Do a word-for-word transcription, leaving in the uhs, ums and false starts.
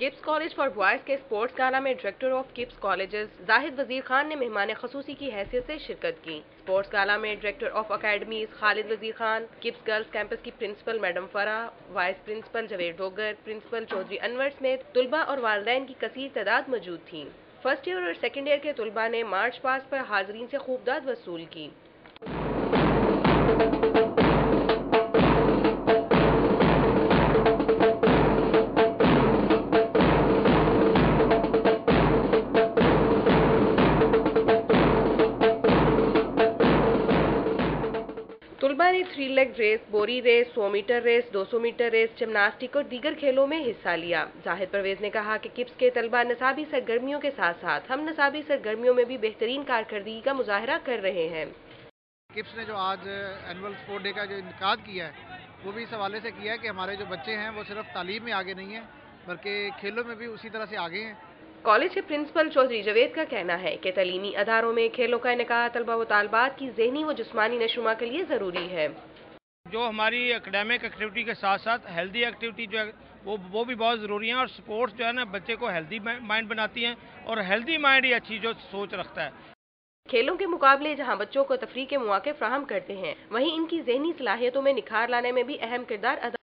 Kips college for boys के sports gala में director of KIPS colleges Zahid Wazir Khan ने मेहमान खसूसी की हैसियत से शिरकत की। स्पोर्ट्स गाला में director of academies Khalid Wazir Khan, KIPS girls campus की principal madam Farah, vice principal Javed Dogar, principal Chaudhry Anwar समेत तुलबा और वालिदैन की कसीर तादाद मौजूद थी। फर्स्ट ईयर और सेकेंड ईयर के तुलबा ने मार्च पास पर हाजरीन से खूब दाद वसूल की। तुलबा ने थ्री लेग रेस, बोरी रेस, सौ मीटर रेस, दो सौ मीटर रेस, जिम्नास्टिक और दीगर खेलों में हिस्सा लिया। जाहिद परवेज ने कहा कि किप्स के तलबा नसाबी सरगर्मियों के साथ साथ हम नसाबी सरगर्मियों में भी बेहतरीन कारकर्दगी का मुजाहरा कर रहे हैं। किप्स ने जो आज एनुअल स्पोर्ट डे का जो इनकाद किया है वो भी इस हवाले से किया है कि हमारे जो बच्चे हैं वो सिर्फ तालीम में आगे नहीं हैं बल्कि खेलों में भी उसी तरह से आगे हैं। कॉलेज के प्रिंसिपल चौधरी जवेद का कहना है कि तलीमी अदारों में खेलों का इनेकाद तलबा व तालबात की ज़हनी व जिस्मानी नशोनुमा के लिए ज़रूरी है। जो हमारी एकेडमिक एक्टिविटी के साथ साथ हेल्दी एक्टिविटी जो है वो वो भी बहुत ज़रूरी है, और स्पोर्ट्स जो है ना बच्चे को हेल्दी माइंड बनाती हैं, और हेल्दी माइंड ही अच्छी जो सोच रखता है। खेलों के मुकाबले जहां बच्चों को तफरीह के मौके फ्राहम करते हैं, वहीं इनकी ज़हनी सलाहियतों में निखार लाने में भी अहम किरदार अदा